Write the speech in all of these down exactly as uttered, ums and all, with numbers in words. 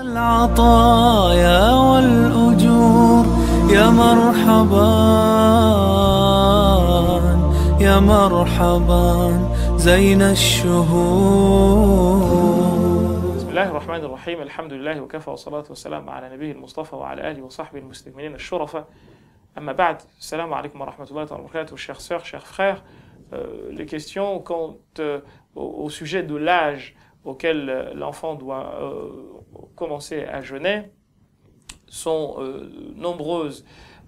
العطايا والأجور يا مرحبا يا مرحبا زين الشهور. بسم الله الرحمن الرحيم. الحمد لله وكفى والصلاة والسلام على نبيه المصطفى وعلى آله وصحبه المستكملين الشرفاء. أما بعد, السلام عليكم wa rahmatullahi wa barakatuh, chers sœurs, chers frères. Euh, les questions quant euh, au, au sujet de l'âge auquel euh, l'enfant doit euh, commencer à jeûner sont euh, nombreuses.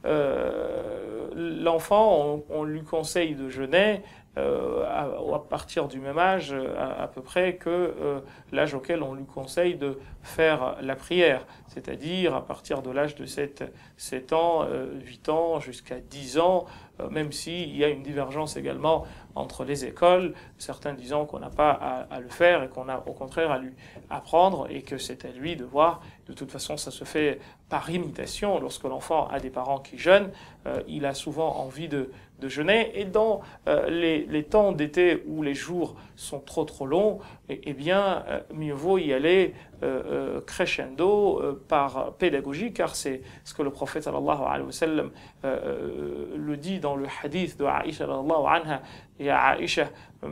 Euh, l'enfant, on, on lui conseille de jeûner euh, à, à partir du même âge à, à peu près que euh, l'âge auquel on lui conseille de faire la prière, c'est-à-dire à partir de l'âge de sept, sept ans, euh, huit ans, jusqu'à dix ans, euh, même s'il y a une divergence également entre les écoles, certains disant qu'on n'a pas à, à le faire et qu'on a au contraire à lui apprendre et que c'est à lui de voir. De toute façon, ça se fait par imitation. Lorsque l'enfant a des parents qui jeûnent, euh, il a souvent envie de, de jeûner. Et dans euh, les, les temps d'été où les jours sont trop trop longs, eh, eh bien, euh, mieux vaut y aller euh, euh, crescendo euh, par pédagogie, car c'est ce que le prophète sallallahu alayhi wa sallam euh, le dit dans le hadith de Aïcha sallallahu anha. Ya Aïcha,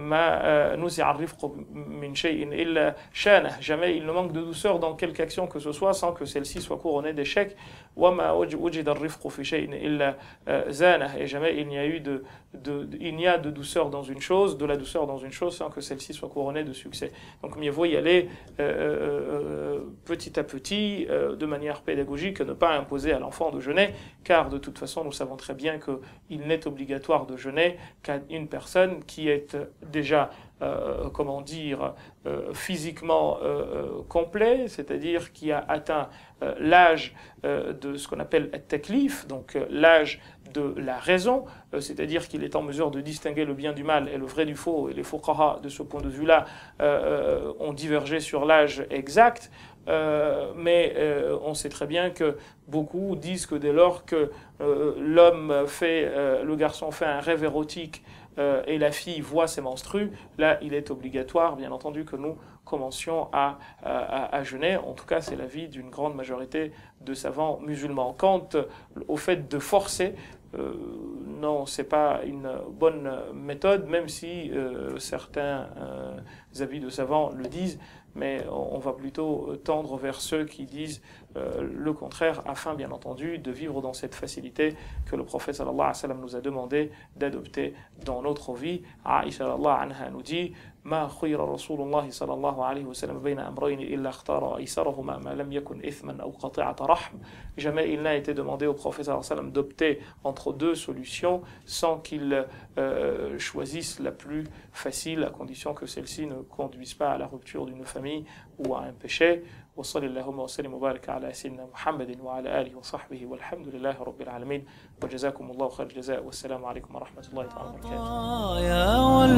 ma nuzi'a ar-rifqu min shay'in illa shanah. Jamais il ne manque de douceur dans quelque action que ce soit sans que celle-ci soit couronnée d'échecs. Wa ma wujida ar-rifqu fi shay'in illa zanah. Et jamais il n'y a eu de, de, de il n'y a de douceur dans une chose, de la douceur dans une chose sans que celle-ci soit couronnée de succès. Donc mieux vaut y aller euh, euh, petit à petit, euh, de manière pédagogique, ne pas imposer à l'enfant de jeûner, car de toute façon nous savons très bien que il n'est obligatoire de jeûner qu'à une personne qui est déjà, euh, comment dire, euh, physiquement euh, complet, c'est-à-dire qui a atteint euh, l'âge euh, de ce qu'on appelle at-taklif, donc euh, l'âge de la raison, euh, c'est-à-dire qu'il est en mesure de distinguer le bien du mal et le vrai du faux, et les fuqaha, de ce point de vue-là, euh, ont divergé sur l'âge exact. Euh, mais euh, on sait très bien que beaucoup disent que dès lors que euh, l'homme fait, euh, le garçon fait un rêve érotique euh, et la fille voit ses menstrues, là il est obligatoire, bien entendu, que nous commencions à, à, à jeûner. En tout cas, c'est l'avis d'une grande majorité de savants musulmans. Quant au fait de forcer, euh, non, c'est pas une bonne méthode, même si euh, certains euh, avis de savants le disent. Mais on va plutôt tendre vers ceux qui disent euh, le contraire, afin bien entendu de vivre dans cette facilité que le prophète sallallahu alayhi wa sallam nous a demandé d'adopter dans notre vie. Aïcha sallallahu anha nous dit: ما خير رسول الله صلى الله عليه وسلم بين أمرين إلا اختار أيسرهما ما لم يكن إثما أو قطيعة رحم. Jamais il n'a été demandé au prophète sallallahu alayhi wa sallam d'opter entre deux solutions sans qu'il euh, choisisse la plus facile, à condition que celle-ci ne conduise pas à la rupture d'une famille ou à un péché. وصلى اللهم وسلم وبارك على سيدنا محمد وعلى آله وصحبه والحمد لله رب العالمين وجزاكم الله خير الجزاء والسلام عليكم ورحمة الله تعالى وبركاته. يا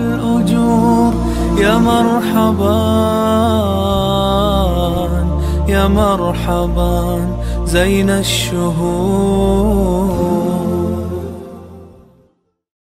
والأجور يا مرحبا يا مرحبا زين الشهور.